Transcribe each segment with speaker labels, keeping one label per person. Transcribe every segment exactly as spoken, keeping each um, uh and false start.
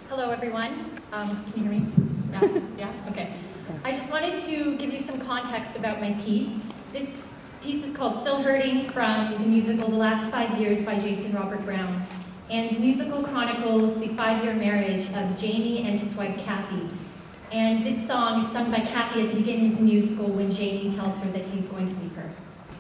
Speaker 1: Hello, everyone. Um, can you hear me? Yeah? Yeah? Okay. I just wanted to give you some context about my piece. This piece is called Still Hurting, from the musical The Last Five Years by Jason Robert Brown. And the musical chronicles the five-year marriage of Jamie and his wife, Kathy. And this song is sung by Kathy at the beginning of the musical when Jamie tells her that he's going to leave her.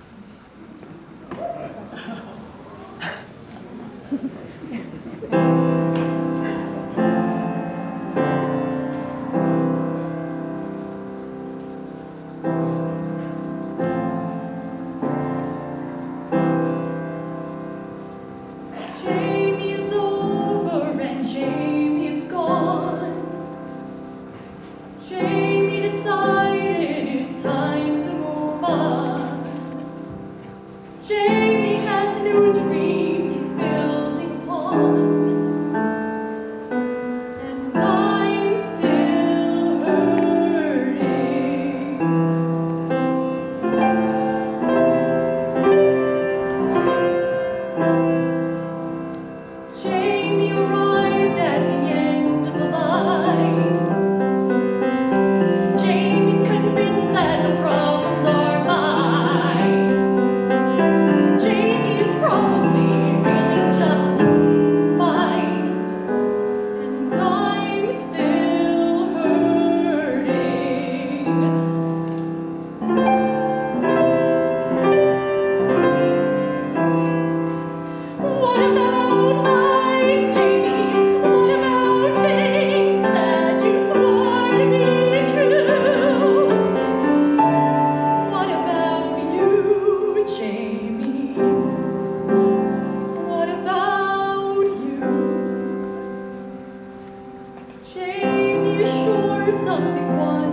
Speaker 1: Jamie is over and Jamie is gone. Jamie decided it's time to move on. Jamie has new dreams he's building upon. And I'm still hurting. Jamie arrived at the end of the line. Jamie's convinced that the problems are mine. Jamie is probably feeling just fine. And I'm still hurting. What about lies, Jamie? What about things that you swore to be true? What about you, Jamie? What about you? Jamie is sure something was